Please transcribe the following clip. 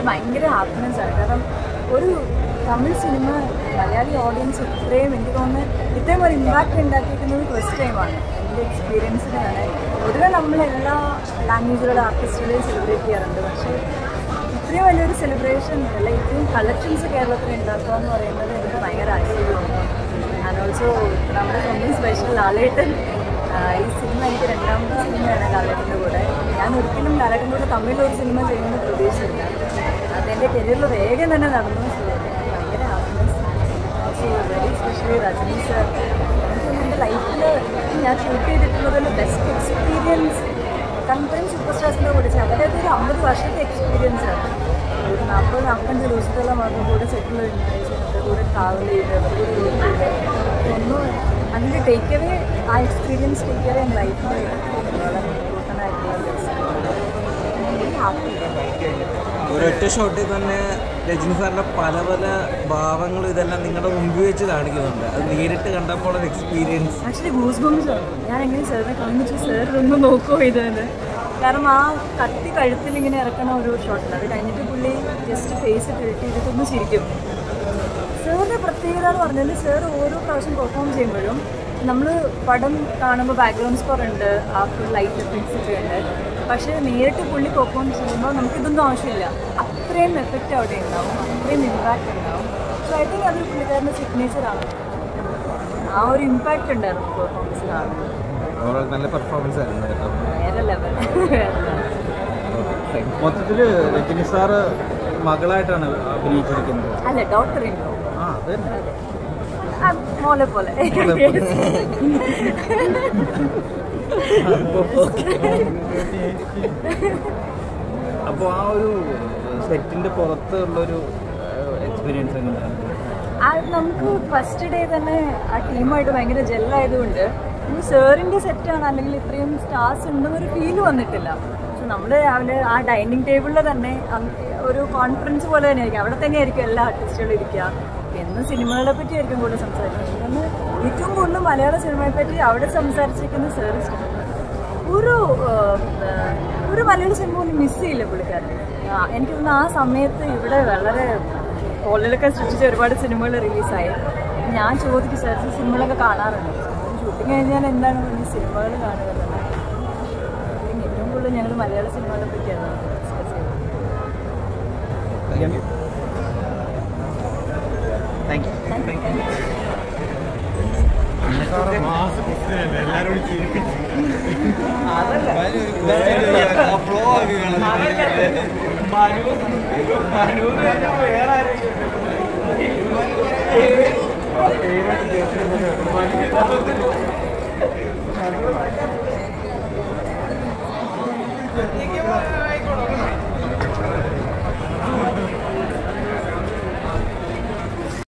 എനിക്ക് ഭയങ്കര ഹാപ്പിനെസ് ആണ്. കാരണം ഒരു തമിഴ് സിനിമ മലയാളി ഓഡിയൻസ് ഇത്രയും എനിക്ക് തോന്നുന്നത് ഇത്രയും ഒരു ഇമ്പാക്റ്റ് ഉണ്ടാക്കിയിരിക്കുന്നത് ഫസ്റ്റ് ടൈമാണ് എൻ്റെ എക്സ്പീരിയൻസിന് തന്നെ. പൊതുവെ നമ്മൾ എല്ലാ ലാംഗ്വേജുകളുടെ ആർട്ടിസ്റ്റുകളെയും സെലിബ്രേറ്റ് ചെയ്യാറുണ്ട്. പക്ഷേ ഇത്രയും വലിയൊരു സെലിബ്രേഷൻ അല്ല ഇത്രയും കളക്ഷൻസ് കേരളത്തിൽ ഉണ്ടാക്കുക എന്ന് പറയുന്നത് എനിക്ക് ഭയങ്കര ആശ്ചര്യമാണ്. ആൻഡ് ഓൾസോ നമ്മുടെ സ്വന്തം സ്പെഷ്യൽ ലാലേട്ടൻ ഈ സിനിമ എനിക്ക് രണ്ടാമത്തെ സിനിമയാണ് ലാലേട്ടൻ്റെ കൂടെ. ഞാൻ ഒരിക്കലും ലാലേട്ടൻ്റെ കൂടെ തമിഴിലൊരു സിനിമ ചെയ്യുന്നത് പ്രതീക്ഷിച്ചില്ല. അതെൻ്റെ കരിയറിൽ വേഗം തന്നെ നടന്നു. ഭയങ്കര happiness. Also very specially Rajini sir. എനിക്ക് എൻ്റെ ലൈഫിൽ ഞാൻ ഷൂട്ട് ചെയ്തിട്ടുള്ളതിൽ ബെസ്റ്റ് എക്സ്പീരിയൻസ് കമ്പനി സൂപ്പർ സ്റ്റാർസിൻ്റെ കൂടെ അവരുടെ ഒരു 50 വർഷത്തെ എക്സ്പീരിയൻസ് ആണ്. ഒരു 40-45 ദിവസത്തോളം അവരുടെ കൂടെ സെറ്റിൽ അവരുടെ കൂടെ ട്രാവൽ ചെയ്ത് അവരുടെ കൂടെ ജോലി ചെയ്ത് ഒന്നും അതിൻ്റെ ടേക്ക് അവേ ആ എക്സ്പീരിയൻസ് ടേക്ക് അവേ എൻ്റെ ലൈഫിൽ വളരെ ഇമ്പോർട്ടൻ്റ് ആയിട്ടുള്ള ഹാപ്പി. ഒരൊറ്റ ഷോട്ടിൽ തന്നെ രജനി സാറിൻ്റെ പല പല ഭാവങ്ങളും ഇതെല്ലാം നിങ്ങളുടെ മുമ്പിൽ വെച്ച് കാണിക്കുന്നുണ്ട്. അത് നേരിട്ട് കണ്ടപ്പോൾ ഒരു എക്സ്പീരിയൻസ് ആക്ച്വലി ഗൂസ് ബംസ് ആണ്. ഞാൻ എങ്ങനെ സാറിനെ കാണിച്ചു സാർ ഒന്ന് നോക്കുമോ ഇതെന്ന്. കാരണം ആ കത്തി കഴുത്തിൽ ഇങ്ങനെ ഇറക്കണ ഒരു ഷോട്ടുണ്ട്. അത് കഴിഞ്ഞിട്ട് പുള്ളി ജസ്റ്റ് ഫേസ് ടിൽറ്റ് ചെയ്തിട്ടൊന്ന് ചിരിക്കും. സാറിൻ്റെ പ്രത്യേകത എന്ന് പറഞ്ഞാൽ സാർ ഓരോ പ്രാവശ്യം പെർഫോം ചെയ്യുമ്പോഴും നമ്മൾ പടം കാണുമ്പോൾ ബാക്ക്ഗ്രൗണ്ട് സ്കോർ ഉണ്ട്, ആ ഫുൾ ലൈറ്റ് എഫക്ട്സ് ഒക്കെ ഉണ്ട്. പക്ഷേ നേരിട്ട് പുള്ളി പെർഫോം ചെയ്യുമ്പോൾ നമുക്കിതൊന്നും ആവശ്യമില്ല. അത്രയും എഫക്റ്റ് അവിടെ ഉണ്ടാവും, അത്രയും ഇമ്പാക്റ്റ് ഉണ്ടാവും. സോ ഐ തിങ്ക് അതൊരു പുള്ളിക്കാരൻ്റെ സിഗ്നേച്ചറാണ്. ആ ഒരു ഇമ്പാക്റ്റ് ഉണ്ടായിരുന്നു പെർഫോമൻസ് കാണുമ്പോൾ. നല്ല പെർഫോമൻസ് ആയിരുന്നു കേട്ടോ. വേറെ ലെവൽ. മൊത്തത്തിൽ രജനി സാറ് മകളായിട്ടാണ് അഭിനയിച്ചിരിക്കുന്നത്. അല്ല ഡോക്ടറിൻ മോളെ പോലെ. അപ്പോൾ ആ ഒരു സെറ്റിൻ്റെ പുറത്തുള്ളൊരു എക്സ്പീരിയൻസ് എങ്ങനെയാണ്? നമുക്ക് ഫസ്റ്റ് ഡേ തന്നെ ആ ടീമായിട്ട് ഭയങ്കര ജെല്ലായതുകൊണ്ട് സാറിൻ്റെ സെറ്റാണ് അല്ലെങ്കിൽ ഇത്രയും സ്റ്റാർസ് ഉണ്ടെന്നൊരു ഫീല് വന്നിട്ടില്ല. പക്ഷെ നമ്മൾ രാവിലെ ആ ഡൈനിങ് ടേബിളിൽ തന്നെ ഒരു കോൺഫറൻസ് പോലെ തന്നെ ആയിരിക്കും. അവിടെ തന്നെ ആയിരിക്കും എല്ലാ ആർട്ടിസ്റ്റുകളും ഇരിക്കുക. എന്ന് സിനിമകളെ പറ്റി ആയിരിക്കും കൂടുതൽ സംസാരിക്കുന്നത്. എന്ന് ഏറ്റവും കൂടുതൽ മലയാള സിനിമയെ പറ്റി അവിടെ സംസാരിച്ചിരിക്കുന്ന സാർ ഒരു മലയാള സിനിമ ഒന്നും മിസ് ചെയ്യില്ല പുള്ളിക്കാരൻ. എനിക്ക് തോന്നുന്നു ആ സമയത്ത് ഇവിടെ വളരെ കോളിലൊക്കെ സൃഷ്ടിച്ച ഒരുപാട് സിനിമകൾ റിലീസായി. ഞാൻ ചോദിക്കും സാർ സിനിമകളൊക്കെ കാണാറുണ്ട്. ഷൂട്ടിങ് കഴിഞ്ഞാൽ എന്താണ് ഈ സിനിമകൾ കാണുന്നത്. ഏറ്റവും കൂടുതൽ ഞങ്ങൾ മലയാള സിനിമകളെ പറ്റിയാണ് ഡിസ്കസ് ചെയ്തത്. Thank U.